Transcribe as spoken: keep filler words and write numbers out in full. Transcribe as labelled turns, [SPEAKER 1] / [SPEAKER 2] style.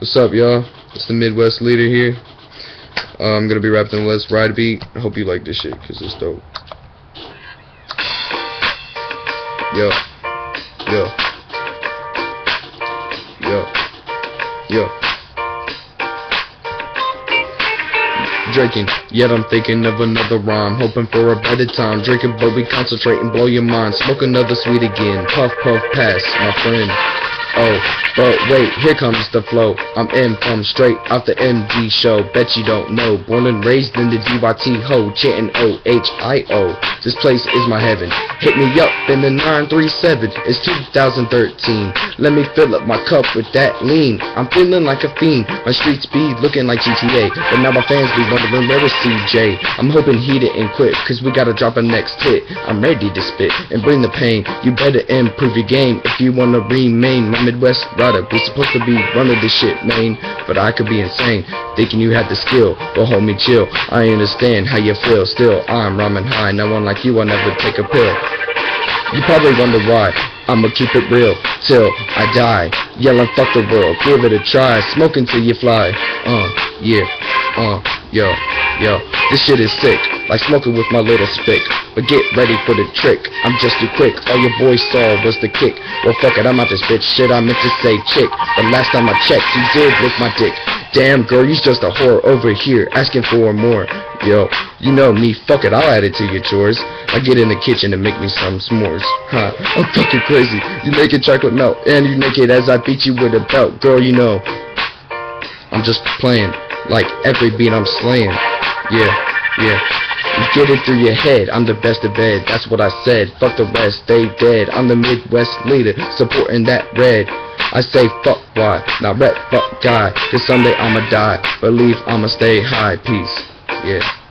[SPEAKER 1] What's up, y'all? It's the Midwest leader here. Uh, I'm gonna be rapping the Let's Ride beat. I hope you like this shit, cause it's dope. Yo, yo, yo, yo. Drinking, yet I'm thinking of another rhyme. Hoping for a better time. Drinking, but we concentrate and blow your mind. Smoke another sweet again. Puff, puff, pass, my friend. Oh, but wait, here comes the flow. I'm in from straight out the M D show. Bet you don't know. Born and raised in the D Y T ho, chanting O H I O. This place is my heaven. Hit me up in the nine three seven. It's two thousand thirteen. Let me fill up my cup with that lean. I'm feeling like a fiend. My street speed looking like G T A. But now my fans be wondering where is C J. I'm hoping he didn't quit, cause we gotta drop a next hit. I'm ready to spit and bring the pain. You better improve your game if you wanna remain my Midwest rider. We supposed to be running this shit, man, but I could be insane, thinking you had the skill. But hold me chill, I understand how you feel. Still, I'm rhyming high. No one like you, I'll never take a pill. You probably wonder why. I'ma keep it real till I die. Yelling fuck the world, give it a try. Smoking till you fly. Uh, yeah, uh, yo, yo. This shit is sick, like smoking with my little spick. But get ready for the trick, I'm just too quick. All your boys saw was the kick. Well fuck it, I'm out this bitch. Shit, I meant to say chick, but last time I checked, you did lick my dick. Damn girl, you's just a whore over here, asking for more. Yo, you know me, fuck it, I'll add it to your chores. I get in the kitchen and make me some s'mores. Huh, I'm fucking crazy. You make it chocolate melt, and you make it as I beat you with a belt. Girl, you know, I'm just playing, like every beat I'm slaying. Yeah, yeah. You get it through your head, I'm the best of bed, that's what I said. Fuck the rest, they dead. I'm the Midwest leader, supporting that red. I say fuck why, not rep fuck guy, cause someday I'ma die. Believe I'ma stay high, peace, yeah.